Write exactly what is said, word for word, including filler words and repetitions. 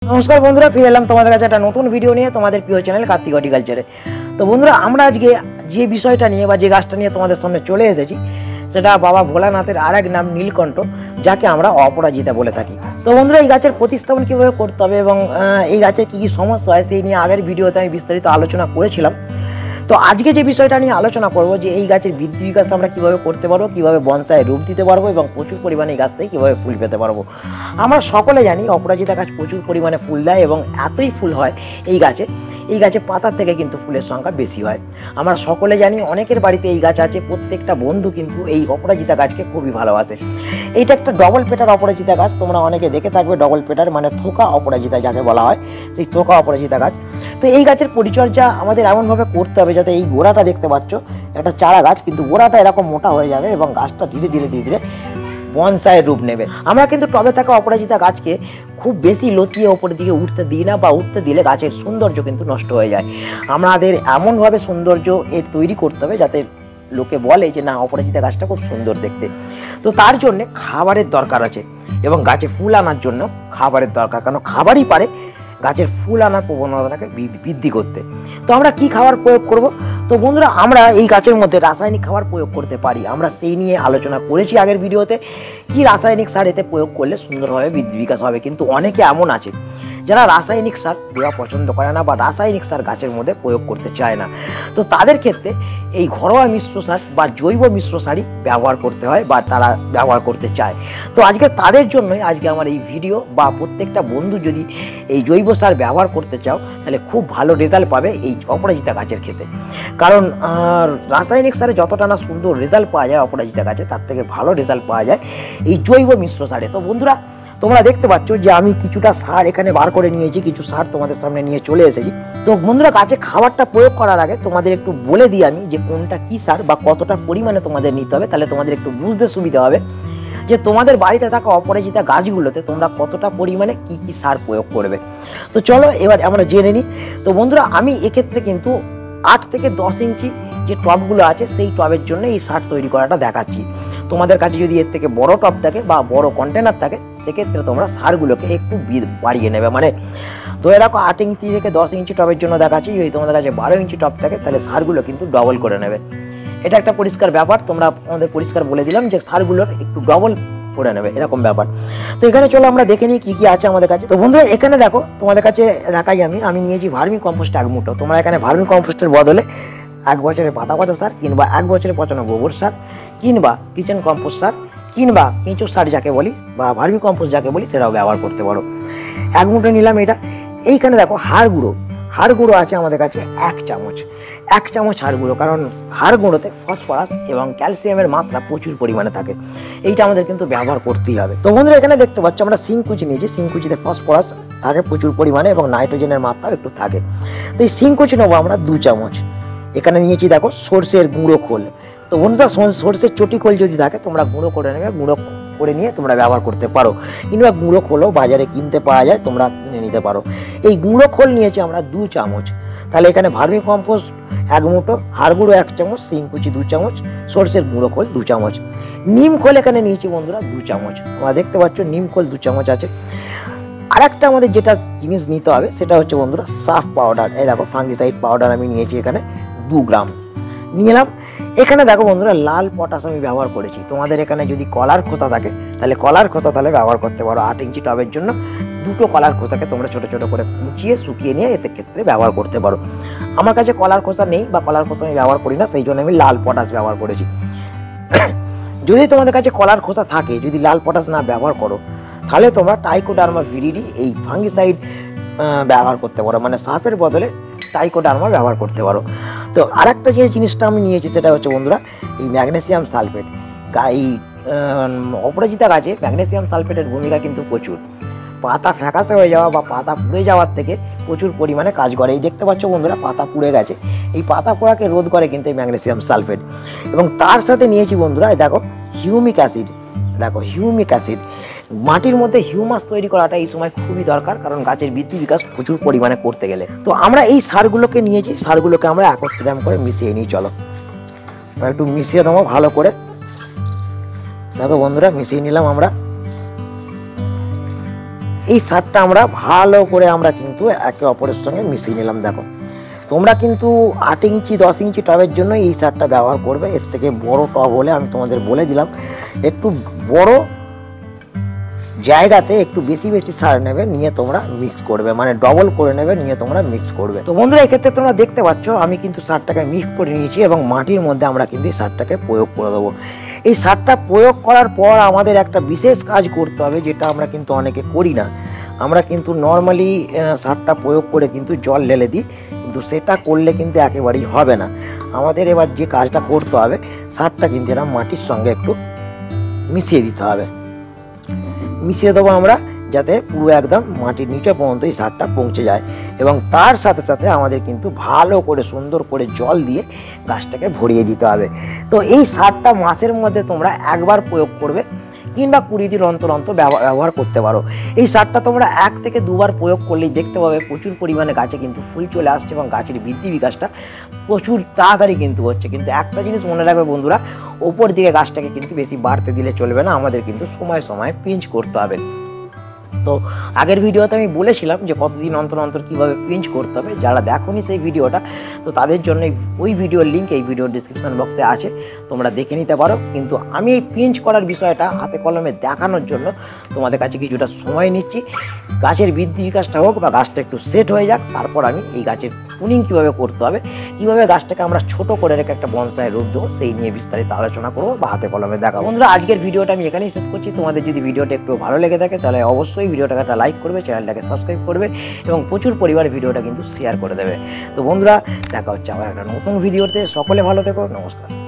নমস্কার বন্ধুরা, ফিরে এলাম তোমাদের কাছে একটা নতুন ভিডিও নিয়ে তোমাদের প্রিয় চ্যানেল কার্তিক হর্টিকালচারে। তো বন্ধুরা, আমরা আজকে যে বিষয়টা নিয়ে বা যে গাছটা নিয়ে তোমাদের সামনে চলে এসেছি সেটা বাবা ভোলানাথের আর এক নাম নীলকণ্ঠ, যাকে আমরা অপরাজিতা বলে থাকি। তো বন্ধুরা, এই গাছের প্রতিস্থাপন কীভাবে করতে হবে এবং এই গাছের কী কী সমস্যা হয় সেই নিয়ে আগের ভিডিওতে আমি বিস্তারিত আলোচনা করেছিলাম। তো আজকে যে বিষয়টা নিয়ে আলোচনা করব যে এই গাছের বৃদ্ধি বিকাশ আমরা কীভাবে করতে পারবো, কীভাবে বনসাই রূপ দিতে পারবো এবং প্রচুর পরিমাণে এই গাছ থেকে কীভাবে ফুল পেতে পারবো। আমরা সকলে জানি অপরাজিতা গাছ প্রচুর পরিমাণে ফুল দেয় এবং এতই ফুল হয় এই গাছে এই গাছে পাতার থেকে কিন্তু ফুলের সংখ্যা বেশি হয়। আমরা সকলে জানি অনেকের বাড়িতে এই গাছ আছে, প্রত্যেকটা বন্ধু কিন্তু এই অপরাজিতা গাছকে খুবই ভালোবাসে। এইটা একটা ডবল পেটার অপরাজিতা গাছ, তোমরা অনেকে দেখে থাকবে। ডবল পেটার মানে থোকা অপরাজিতা যাকে বলা হয়, সেই থোকা অপরাজিতা গাছ। তো এই গাছের পরিচর্যা আমাদের এমনভাবে করতে হবে যাতে এই গোড়াটা দেখতে পাচ্ছ একটা চারা গাছ, কিন্তু গোড়াটা এরকম মোটা হয়ে যাবে এবং গাছটা ধীরে ধীরে ধীরে ধীরে বনসাইয়ের রূপ নেবে। আমরা কিন্তু টবে থাকা অপরাজিতা গাছকে খুব বেশি লতিয়ে ওপরের দিকে উঠতে দিই না, বা উঠতে দিলে গাছের সৌন্দর্য কিন্তু নষ্ট হয়ে যায়। আমাদের এমনভাবে সৌন্দর্য এর তৈরি করতে হবে যাতে লোকে বলে যে না, অপরাজিতা গাছটা খুব সুন্দর দেখতে। তো তার জন্যে খাবারের দরকার আছে এবং গাছে ফুল আনার জন্য খাবারের দরকার, কারণ খাবারই পারে গাছের ফুল আনার প্রবণতাটাকে বৃদ্ধি করতে। তো আমরা কি খাবার প্রয়োগ করব? তো বন্ধুরা, আমরা এই গাছের মধ্যে রাসায়নিক খাবার প্রয়োগ করতে পারি। আমরা সেই নিয়ে আলোচনা করেছি আগের ভিডিওতে, কি রাসায়নিক সার এতে প্রয়োগ করলে সুন্দরভাবে বৃদ্ধি বিকাশ হবে। কিন্তু অনেকে এমন আছে যারা রাসায়নিক সার দেওয়া পছন্দ করে না বা রাসায়নিক সার গাছের মধ্যে প্রয়োগ করতে চায় না। তো তাদের ক্ষেত্রে এই ঘরোয়া মিশ্র সার বা জৈব মিশ্র সারই ব্যবহার করতে হয় বা তারা ব্যবহার করতে চায়। তো আজকে তাদের জন্যই আজকে আমার এই ভিডিও, বা প্রত্যেকটা বন্ধু যদি এই জৈব সার ব্যবহার করতে চাও তাহলে খুব ভালো রেজাল্ট পাবে এই অপরাজিতা গাছের ক্ষেত্রে। কারণ রাসায়নিক সারে যতটা না সুন্দর রেজাল্ট পাওয়া যায় অপরাজিতা গাছে, তার থেকে ভালো রেজাল্ট পাওয়া যায় এই জৈব মিশ্র সারে। তো বন্ধুরা, তোমরা দেখতে পাচ্ছ যে আমি কিছুটা সার এখানে বার করে নিয়েছি, কিছু সার তোমাদের সামনে নিয়ে চলে এসেছি। তো বন্ধুরা, গাছে খাবারটা প্রয়োগ করার আগে তোমাদের একটু বলে দিই আমি যে কোনটা কি সার বা কতটা পরিমাণে তোমাদের নিতে হবে, তাহলে তোমাদের একটু বুঝতে সুবিধা হবে যে তোমাদের বাড়িতে থাকা অপরাজিতা গাছগুলোতে তোমরা কতটা পরিমাণে কি কি সার প্রয়োগ করবে। তো চলো এবার আমরা জেনে নিই। তো বন্ধুরা, আমি এক্ষেত্রে কিন্তু আট থেকে দশ ইঞ্চি যে টবগুলো আছে সেই টবের জন্য এই সার তৈরি করাটা দেখাচ্ছি। তোমাদের কাছে যদি এর থেকে বড় টব থাকে বা বড় কন্টেনার থাকে, সেক্ষেত্রে তোমরা সারগুলোকে একটু বাড়িয়ে নেবে। মানে তো এরকম আট ইঞ্চি থেকে দশ ইঞ্চি টবের জন্য দেখাচ্ছি। যদি তোমাদের কাছে বারো ইঞ্চি টব থাকে তাহলে সারগুলো কিন্তু ডবল করে নেবে। এটা একটা পরিষ্কার ব্যাপার, তোমরা আমাদের পরিষ্কার বলে দিলাম যে সারগুলোর একটু ডবল করে নেবে, এরকম ব্যাপার। তো এখানে চলো আমরা দেখে নিই কি কি আছে আমাদের কাছে। তো বন্ধুরা, এখানে দেখো তোমাদের কাছে দেখাই আমি আমি নিয়েছি ভার্মি কম্পোস্ট এক মুঠো। তোমরা এখানে ভার্মি কম্পোস্টের বদলে এক বছরের পাতা পচা সার কিংবা এক বছরের পচানো গোবর সার কিংবা কিচেন কম্পোস্ট সার কিংবা কেঁচো সার যাকে বলি বা ভার্মি কম্পোস্ট যাকে বলি সেটাও ব্যবহার করতে পারো। এক মুঠো নিলাম এটা। এইখানে দেখো হাড় গুঁড়ো, হাড় গুঁড়ো আছে আমাদের কাছে এক চামচ এক চামচ হাড় গুঁড়ো, কারণ হাড় গুঁড়োতে ফসফরাস এবং ক্যালসিয়ামের মাত্রা প্রচুর পরিমাণে থাকে, এইটা আমাদের কিন্তু ব্যবহার করতেই হবে। তো বন্ধুরা, এখানে দেখতে পাচ্ছ আমরা সিংকুচি নিয়েছি। সিংকুচিতে ফসফরাস থাকে প্রচুর পরিমাণে এবং নাইট্রোজেনের মাত্রাও একটু থাকে। তো এই সিংকুচি নেবো আমরা দু চামচ। এখানে নিয়েছি দেখো সর্ষের গুঁড়ো খোল। তো বন্ধুরা, সর্ষের চটি খোল যদি থাকে তোমরা গুঁড়ো করে নেবে, গুঁড়ো করে নিয়ে তোমরা ব্যবহার করতে পারো, কিংবা গুঁড়ো খোলও বাজারে কিনতে পাওয়া যায়, তোমরা কিনে নিতে পারো। এই গুঁড়ো খোল নিয়েছি আমরা দু চামচ। তাহলে এখানে ভার্মি কম্পোস্ট এক মুঠো, হাড় গুঁড়ো এক চামচ, সিংকুচি দু চামচ, সর্ষের গুঁড়ো খোল দু চামচ, নিম খোল এখানে নিয়েছি বন্ধুরা দু চামচ। তোমরা দেখতে পাচ্ছ নিম খোল দু চামচ আছে। আর একটা আমাদের যেটা জিনিস নিতে হবে সেটা হচ্ছে বন্ধুরা সাফ পাউডার। এই দেখো ফাঙ্গিসাইড পাউডার আমি নিয়েছি এখানে দু গ্রাম নিলাম। এখানে দেখো বন্ধুরা লাল পটাশ আমি ব্যবহার করেছি। তোমাদের এখানে যদি কলার খোসা থাকে তাহলে কলার খোসা তাহলে ব্যবহার করতে পারো। আট ইঞ্চি টবের জন্য দুটো কলার খোসাকে তোমরা ছোটো ছোটো করে কুচিয়ে শুকিয়ে নিয়ে এতে ক্ষেত্রে ব্যবহার করতে পারো। আমার কাছে কলার খোসা নেই বা কলার খোসা আমি ব্যবহার করি না, সেই জন্য আমি লাল পটাশ ব্যবহার করেছি। যদি তোমাদের কাছে কলার খোসা থাকে, যদি লাল পটাশ না ব্যবহার করো, তাহলে তোমরা ট্রাইকোডার্মা ভিরিডি এই ফাঙ্গিসাইড ব্যবহার করতে পারো, মানে সাফের বদলে ট্রাইকোডার্মা ব্যবহার করতে পারো। তো আর একটা যে জিনিসটা আমি নিয়েছি সেটা হচ্ছে বন্ধুরা এই ম্যাগনেসিয়াম সালফেট। এই অপরাজিতা গাছে ম্যাগনেসিয়াম সালফেটের ভূমিকা কিন্তু প্রচুর। পাতা ফ্যাকাশে হয়ে যাওয়া বা পাতা পুড়ে যাওয়ার থেকে প্রচুর পরিমাণে কাজ করে। এই দেখতে পাচ্ছ বন্ধুরা পাতা পুড়ে গেছে, এই পাতা পোড়াকে রোধ করে কিন্তু এই ম্যাগনেসিয়াম সালফেট। এবং তার সাথে নিয়েছি বন্ধুরা দেখো হিউমিক অ্যাসিড। দেখো হিউমিক অ্যাসিড, মাটির মধ্যে হিউমাস তৈরি করাটা এই সময় খুবই দরকার, কারণ গাছের বৃদ্ধি বিকাশ প্রচুর পরিমাণে করতে গেলে। তো আমরা এই সারগুলোকে নিয়েছি, সারগুলোকে আমরা একত্রে করে মিশিয়ে নিই। চলো একটু মিশিয়ে নেবো ভালো করে। দেখো বন্ধুরা মিশিয়ে নিলাম আমরা। এই সারটা আমরা ভালো করে আমরা কিন্তু একে অপরের সঙ্গে মিশিয়ে নিলাম। দেখো তোমরা কিন্তু আট ইঞ্চি দশ ইঞ্চি টবের জন্য এই সারটা ব্যবহার করবে। এর থেকে বড় টব হলে আমি তোমাদের বলে দিলাম একটু বড় জায়গাতে একটু বেশি বেশি সার নেবে, নিয়ে তোমরা মিক্স করবে, মানে ডবল করে নেবে, নিয়ে তোমরা মিক্স করবে। তো বন্ধুরা এক্ষেত্রে তোমরা দেখতে পাচ্ছ আমি কিন্তু সারটাকে মিক্স করে নিয়েছি এবং মাটির মধ্যে আমরা কিন্তু এই সারটাকে প্রয়োগ করে দেবো। এই সারটা প্রয়োগ করার পর আমাদের একটা বিশেষ কাজ করতে হবে, যেটা আমরা কিন্তু অনেকে করি না। আমরা কিন্তু নর্মালি সারটা প্রয়োগ করে কিন্তু জল ঢেলে দিই, কিন্তু সেটা করলে কিন্তু একেবারেই হবে না। আমাদের এবার যে কাজটা করতে হবে, সারটা কিন্তু এরা মাটির সঙ্গে একটু মিশিয়ে দিতে হবে। মিশিয়ে দেবো আমরা, যাতে পুরো একদম মাটির নিচে পর্যন্ত এই সারটা পৌঁছে যায়। এবং তার সাথে সাথে আমাদের কিন্তু ভালো করে সুন্দর করে জল দিয়ে গাছটাকে ভরিয়ে দিতে হবে। তো এই সারটা মাসের মধ্যে তোমরা একবার প্রয়োগ করবে, কিংবা কুড়ি দিন অন্তর অন্তর ব্যবহার করতে পারো। এই সারটা তোমরা এক থেকে দুবার প্রয়োগ করলেই দেখতে পাবে প্রচুর পরিমাণে গাছে কিন্তু ফুল চলে আসছে এবং গাছের বৃদ্ধি বিকাশটা প্রচুর তাড়াতাড়ি কিন্তু হচ্ছে। কিন্তু একটা জিনিস মনে রাখবে বন্ধুরা, ওপর দিকে গাছটাকে কিন্তু বেশি বাড়তে দিলে চলবে না, আমাদের কিন্তু সময় সময় পিঞ্চ করতে হবে। তো আগের ভিডিওতে আমি বলেছিলাম যে কতদিন অন্তর অন্তর কীভাবে পিঞ্চ করতে হবে। যারা দেখোনি সেই ভিডিওটা, তো তাদের জন্য ওই ভিডিওর লিঙ্ক এই ভিডিওর ডিসক্রিপশন বক্সে আছে, তোমরা দেখে নিতে পারো। কিন্তু আমি এই পিঞ্চ করার বিষয়টা হাতে কলমে দেখানোর জন্য তোমাদের কাছে কিছুটা সময় নিচ্ছি। গাছের বৃদ্ধি বিকাশটা হোক বা গাছটা একটু সেট হয়ে যাক, তারপর আমি এই গাছের প্রুনিং কীভাবে করতে হবে, কীভাবে গাছটাকে আমরা ছোট করে রেখে একটা বনসাই রূপ দেবো, সেই নিয়ে বিস্তারিত আলোচনা করবো বা হাতে কলমে দেখাবো। বন্ধুরা আজকের ভিডিওটা আমি এখানেই শেষ করছি। তোমাদের যদি ভিডিওটা একটু ভালো লেগে থাকে তাহলে অবশ্যই ভিডিওটাকে একটা লাইক করবে, চ্যানেলটাকে সাবস্ক্রাইব করবে এবং প্রচুর পরিমাণে ভিডিওটা কিন্তু শেয়ার করে দেবে। তো বন্ধুরা দেখা হচ্ছে আবার একটা নতুন ভিডিওতে। সকলে ভালো থেকো, নমস্কার।